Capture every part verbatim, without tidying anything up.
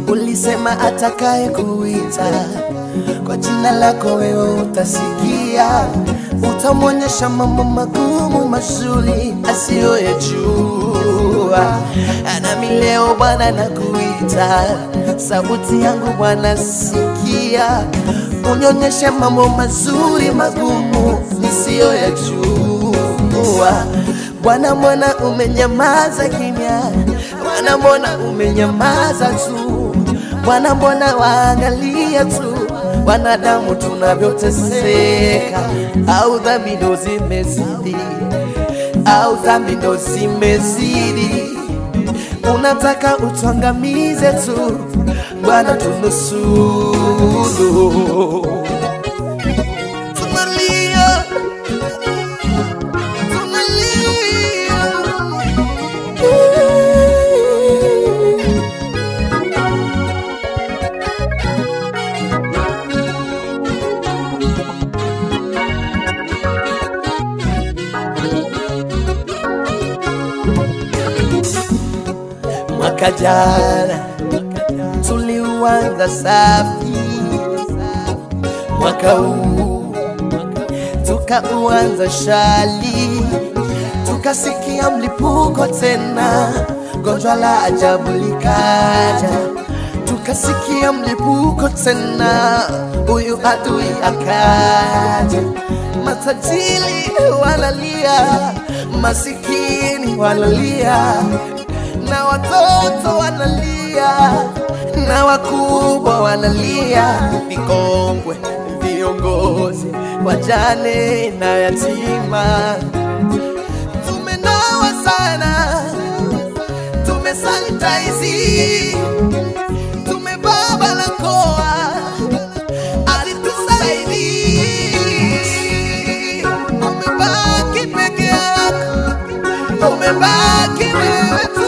Ulisema atakaye kuita kwa jina lako wewe utasikia. Utamwonyesha mambo magumu mazuri asiyoyajua. Nami leo Bwana nakuita, sauti yangu Bwana sikia. Unyonyeshe mambo mazuri magumu nisiyoyajua. Bwana mbona umenyamaza kimya? Bwana mbona umenyamaza tu? Bwana mbona waangalia tu wanadamu tunavyoteseka? Au dhambi ndo zimezidi? Au dhambi ndo zimezidi? Unataka utuangamize tu? Bwana tunusuru. Tunalia, tunalia. Mwaka jana tuliuanza safi, mwaka huu tukauanza shali. Tukasikia mlipuko tena, gonjwa la ajabu likaja. Tukasikia mlipuko tena, huyu adui akaja. Matajiri wanalia, masikini wanalia, na watoto wanalia, na wakubwa wanalia. Vikongwe, viongozi, wajane na yatima. Tumenawa sana, tumesanitize, tumevaa barakoa, alitusaidii. Umebaki peke yako, umebaki wewe tu.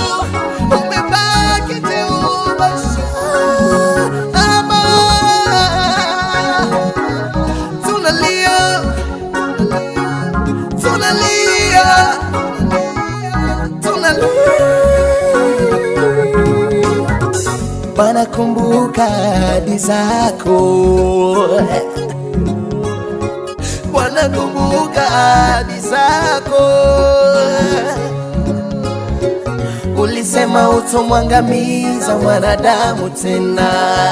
Bwana kumbuka ahadi zako, Bwana kumbuka ahadi zako. Ulisema utomwangamiza mwanadamu tena,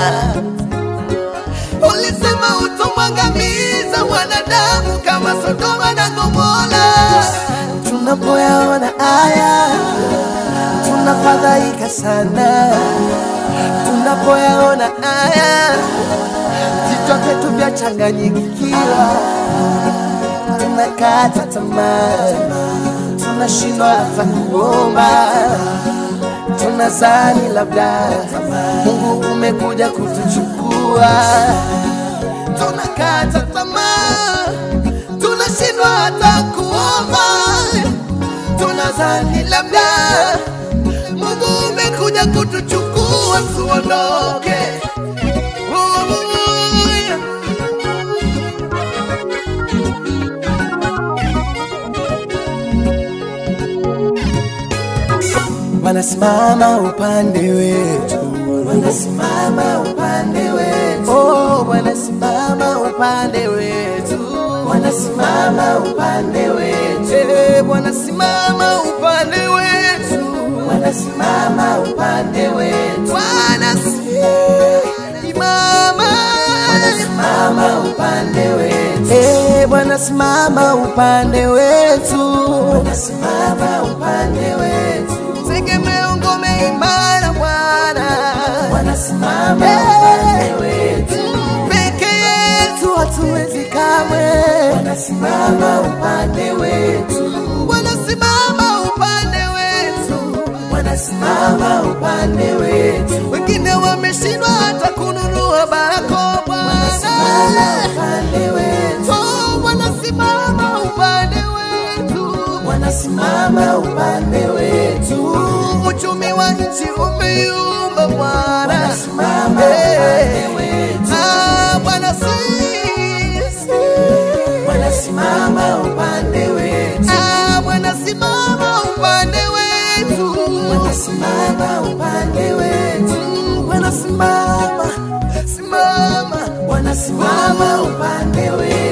ulisema utomwangamiza mwanadamu kama Sodoma na Gomora. Tunapoyaona haya tunafadhaika sana, tunapoyaona haya vichwa vyetu vyachanganyikiwa. Tunakata tamaa, tunashindwa hata kuomba. Tunazani labda Mungu umekuja kutuchukua. Tunakata tamaa, tunashindwa hata kuomba. Tunazani labda Mungu umekuja kutuchukua tuondoke. Wanasimama upande wetu, wanasimama upande wetu. Oh, wanasimama upande wetu, wanasimama upande wetu. Eh, wanasimama upande wetu, wanasimama upande wetu. Wanasimama, wanasimama upande wetu. Eh, wanasimama upande wetu, wanasimama upande wetu. Tegemeo ngome imara Bwana, wanasimama upande wetu. Peke yetu hatuwezi kamwe, wanasimama upande wetu. Wanasimama upande wetu, wanasimama upande wetu. Wengine wameshindwa hata kununua barakoa, wanasimama upande wetu. Oh, wanasimama upande wetu, wanasimama upande wetu. Uchumi wa nchi umeyumba Bwana, wanasimama upande wetu. Ah, Bwana sisi, wanasimama upande wetu. Ah, wanasimama upande wetu, wanasimama upande wetu. simama, simama, Bwana simama upande wetu.